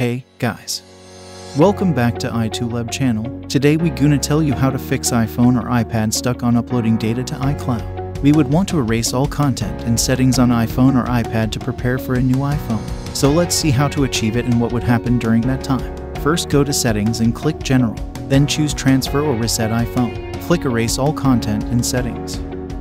Hey guys, welcome back to iToolab channel. Today we gonna tell you how to fix iPhone or iPad stuck on uploading data to iCloud. We would want to erase all content and settings on iPhone or iPad to prepare for a new iPhone. So let's see how to achieve it and what would happen during that time. First, go to Settings and click General. Then choose Transfer or Reset iPhone. Click Erase all content and settings.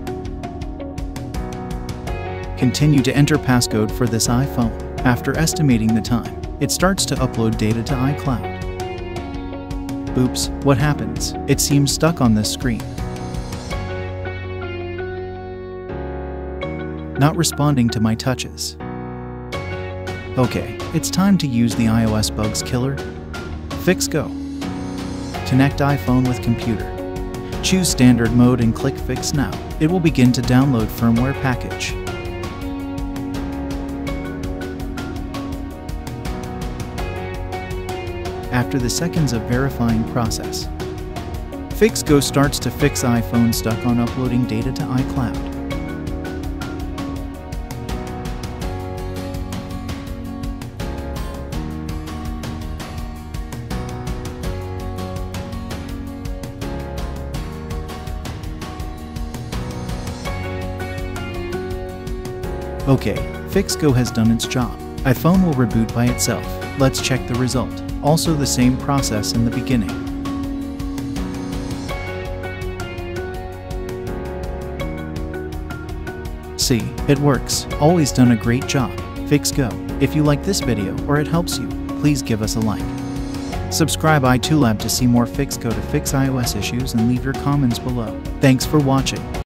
Continue to enter passcode for this iPhone. After estimating the time, it starts to upload data to iCloud. Oops, what happens? It seems stuck on this screen. Not responding to my touches. Okay, it's time to use the iOS bugs killer, FixGo. Connect iPhone with computer. Choose standard mode and click Fix Now. It will begin to download firmware package. After the seconds of verifying process, FixGo starts to fix iPhone stuck on uploading data to iCloud. Okay, FixGo has done its job. iPhone will reboot by itself. Let's check the result. Also the same process in the beginning. See, it works. Always done a great job. FixGo. If you like this video or it helps you, please give us a like. Subscribe iToolab to see more FixGo to fix iOS issues and leave your comments below. Thanks for watching.